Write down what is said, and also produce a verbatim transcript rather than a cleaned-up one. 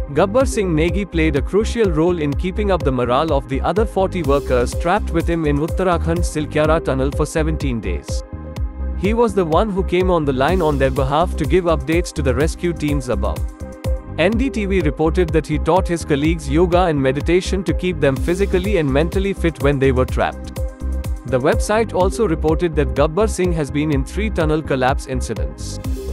Gabbar Singh Negi played a crucial role in keeping up the morale of the other forty workers trapped with him in Uttarakhand's Sikyara tunnel for seventeen days. He was the one who came on the line on their behalf to give updates to the rescue teams above. N D T V reported that he taught his colleagues yoga and meditation to keep them physically and mentally fit when they were trapped. The website also reported that Gabbar Singh has been in three tunnel collapse incidents.